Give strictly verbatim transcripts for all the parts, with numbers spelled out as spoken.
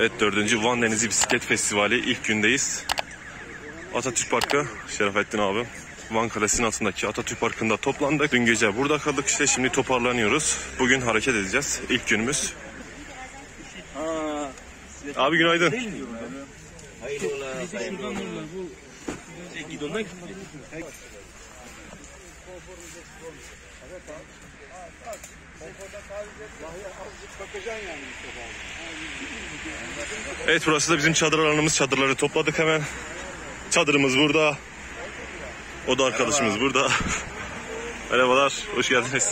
Evet, dördüncü Van Denizi Bisiklet Festivali ilk gündeyiz. Atatürk Parkı, Şerafettin abi. Van Kalesi'nin altındaki Atatürk Parkı'nda toplandık. Dün gece burada kaldık işte, şimdi toparlanıyoruz. Bugün hareket edeceğiz. İlk günümüz. Aa, abi günaydın. Hayrola, hayrola. Gidondan gitti. Evet, burası da bizim çadır alanımız. Çadırları topladık hemen. Çadırımız burada. O da arkadaşımız Merhaba. Burada. Merhabalar, hoş geldiniz.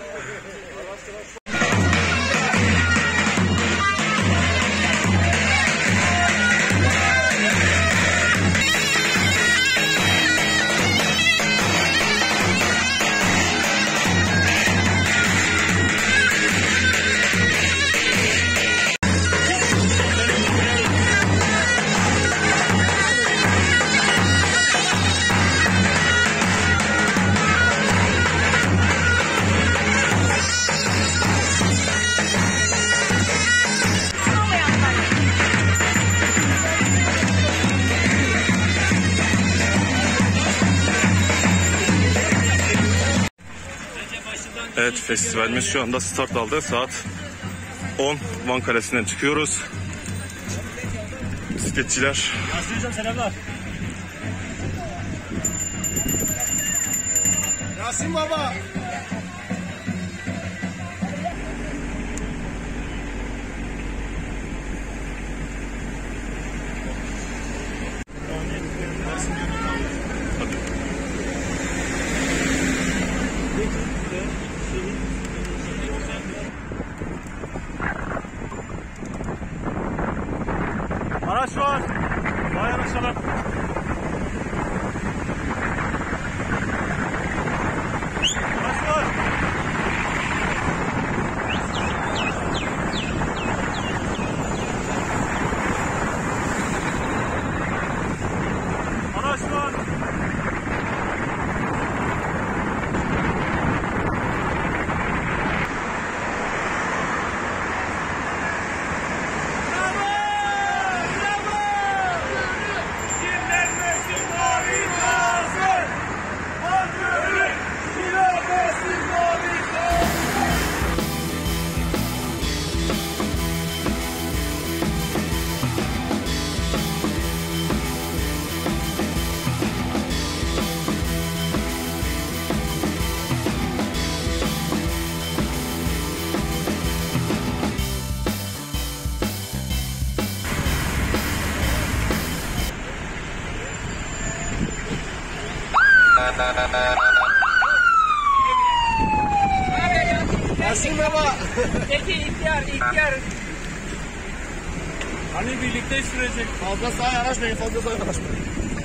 Evet, festivalimiz şu anda start aldı. Saat on. Van Kalesi'nden çıkıyoruz. Bisikletçiler. Yasin selamlar. Yasin baba. Araç var. Vay araçlar. Araç var. Araç var. Yasin baba. Peki ihtiyar, ihtiyar. Hani birlikte sürecek. Fazla sağa yanaşmayın, fazla sağa yanaşmayın.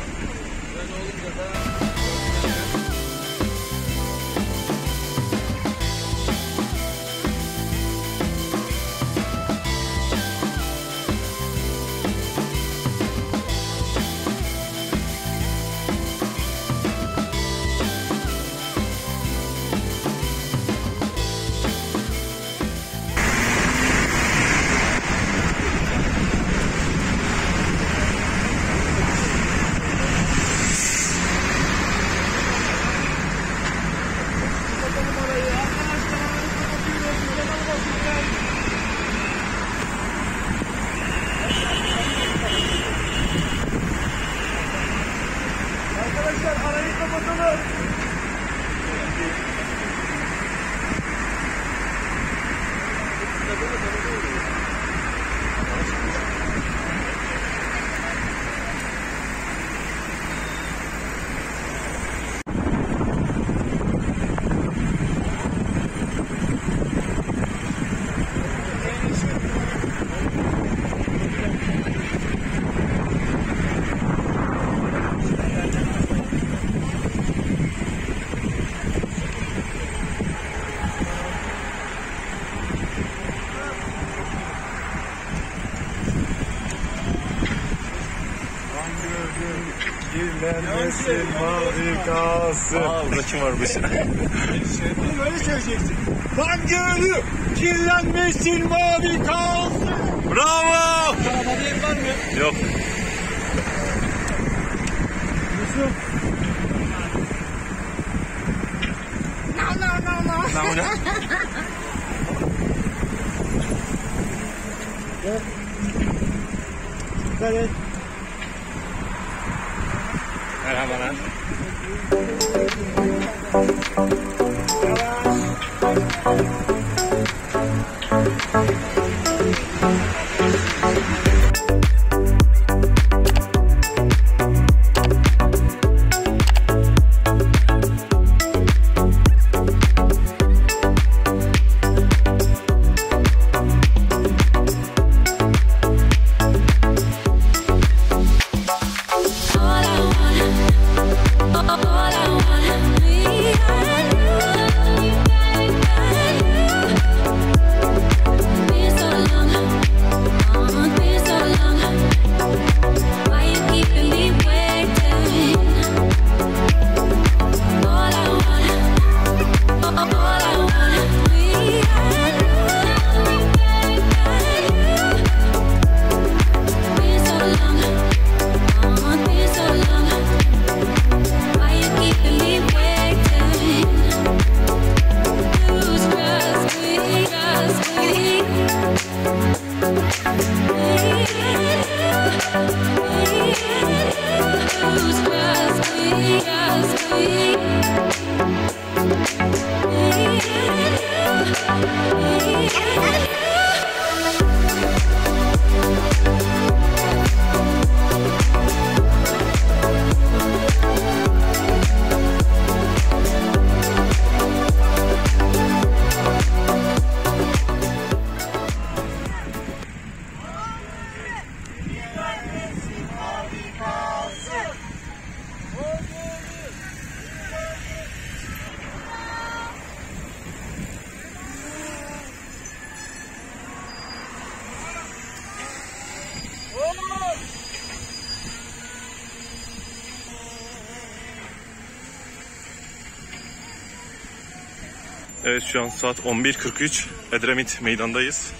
Arkadaşlar arayı kapatalım. Kirlenmesin fabrikası. Aa, burada kim varmış? Bunu böyle söyleyeceksin. Van Gölü kirlenmesin mavi kalsın. Bravo! Arabada yer var mı? Yok. No, no, no, no. Tamam ya. Dikkat et. Merhabalar. Evet, şu an saat on bir kırk üç. Edremit meydandayız.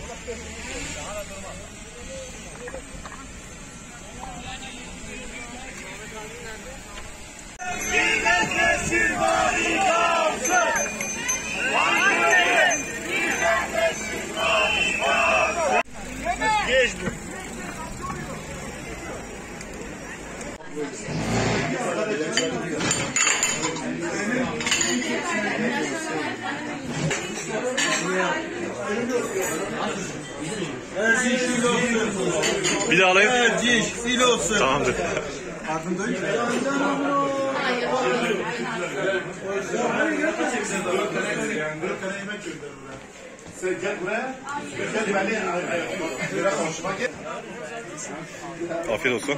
Bir daha alayım. Tamamdır. Sen gel buraya. Gel beni. Biraz konuşmak. Afiyet olsun.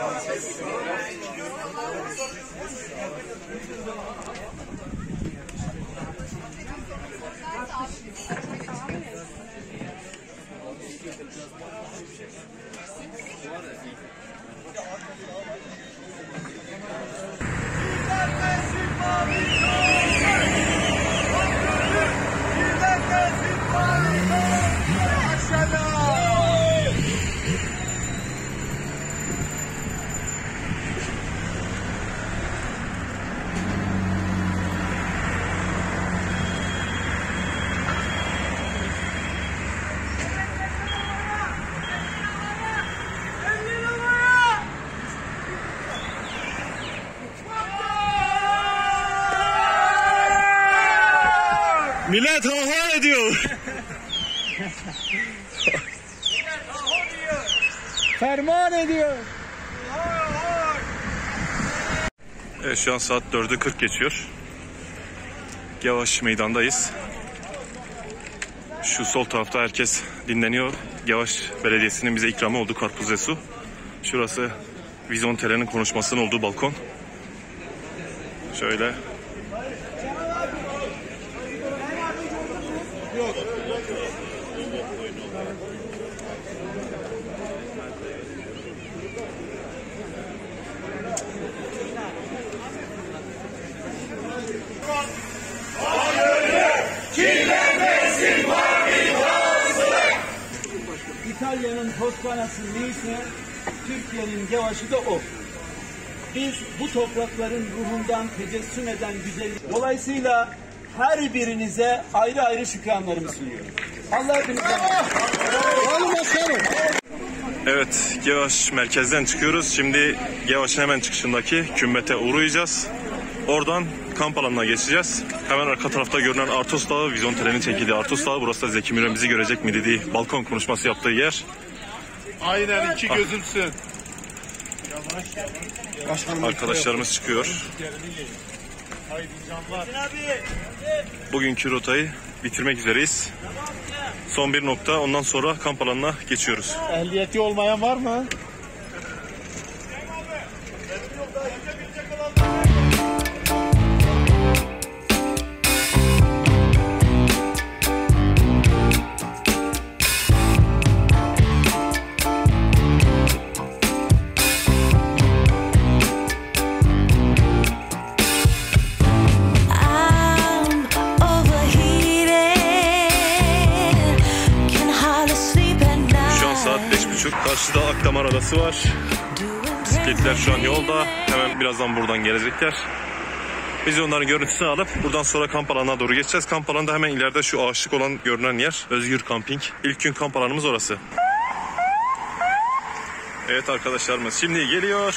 Millet ha ediyor. Ferman ediyor. Evet, şu an saat dördü kırk geçiyor. Yavaş meydandayız. Şu sol tarafta herkes dinleniyor. Yavaş Belediyesi'nin bize ikramı oldu karpuz ve su. Şurası Vizontele'nin konuşmasının olduğu balkon. Şöyle. Gevaşı, Türkiye'nin Gevaşı da o. Biz bu toprakların ruhundan tecessüm eden güzellik. Dolayısıyla her birinize ayrı ayrı şükranlarımı sunuyorum. Allah hepinizden. Evet, Gevaş merkezden çıkıyoruz. Şimdi Gevaş'ın hemen çıkışındaki kümbete uğrayacağız. Oradan kamp alanına geçeceğiz. Hemen arka tarafta görünen Artos Dağı, Vizontele'nin çekildiği Artos Dağı. Burası da Zeki Müren bizi görecek mi dediği balkon konuşması yaptığı yer. Aynen iki gözümsün. Arkadaşlarımız çıkıyor. Bugünkü rotayı bitirmek üzereyiz. Son bir nokta, ondan sonra kamp alanına geçiyoruz. Ehliyeti olmayan var mı? Karşıda Akdamar Adası var. Bisikletler şu an yolda. Hemen birazdan buradan gelecekler. Biz onların görüntüsünü alıp buradan sonra kamp alanına doğru geçeceğiz. Kamp alanında hemen ileride şu ağaçlık olan görünen yer. Özgür Camping. İlk gün kamp alanımız orası. Evet arkadaşlarımız şimdi geliyor.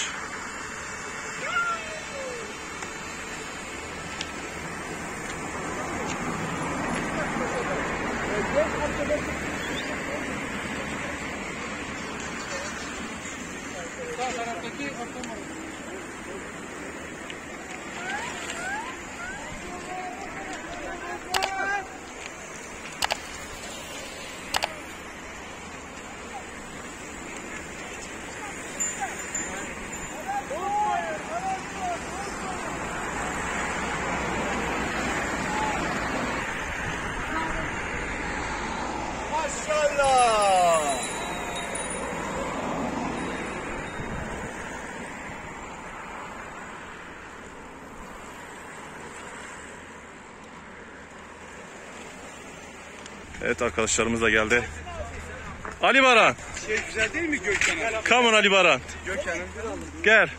Evet arkadaşlarımız da geldi. Ali Baran. Şey güzel değil mi Gökhan'ım? Come on Ali Baran. Gökhan'ım. Gel.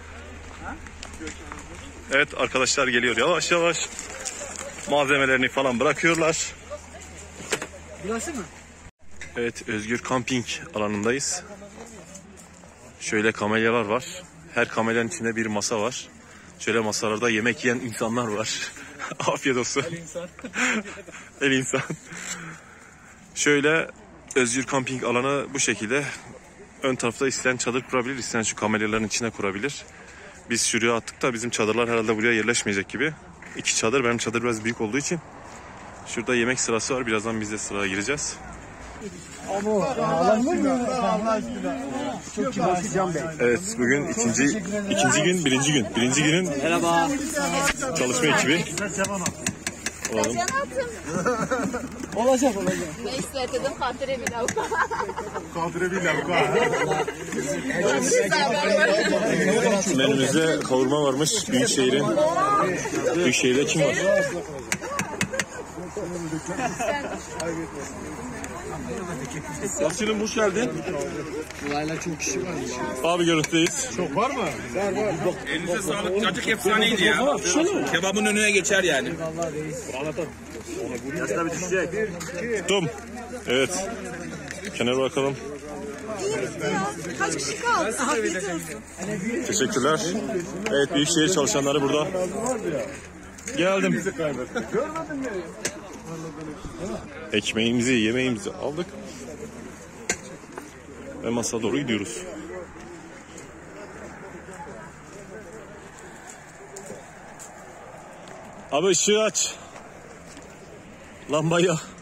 Evet arkadaşlar geliyor yavaş yavaş. Malzemelerini falan bırakıyorlar. Burası mı? Evet, Özgür Camping alanındayız. Şöyle kamelyalar var. Her kamelyanın içinde bir masa var. Şöyle masalarda yemek yiyen insanlar var. Afiyet olsun. El insan. El insan. Şöyle Özgür Camping alanı bu şekilde. Ön tarafta isteyen çadır kurabilir, isteyen şu kamelyaların içine kurabilir. Biz şuraya attık da bizim çadırlar herhalde buraya yerleşmeyecek gibi. İki çadır, benim çadır biraz büyük olduğu için. Şurada yemek sırası var, birazdan biz de sıraya gireceğiz. Evet, bugün ikinci ikinci gün, birinci gün. Birinci günün merhaba çalışma ekibi. Olalım. Olacak olacak. Ne istedim? Kadire bir lavka. Kadire bir lavka. Menümüzde kavurma varmış. Büyükşehir'in. Büyükşehir'de kim var? Yasin'im hoş geldin. Burayla çok kişi var. Abi görüntüdeyiz. Çok var mı? Var var. Elinize sağlık. Cacık efsaneydi ya. Kebabın önüne geçer yani. Tum. Evet. Kenara bakalım. Kaç kişi kaldı? Afiyet olsun. Teşekkürler. Evet, Büyükşehir çalışanları burada. Geldim. Ekmeğimizi, yemeğimizi aldık. Ve masaya doğru gidiyoruz. Abi ışığı aç. Lambayı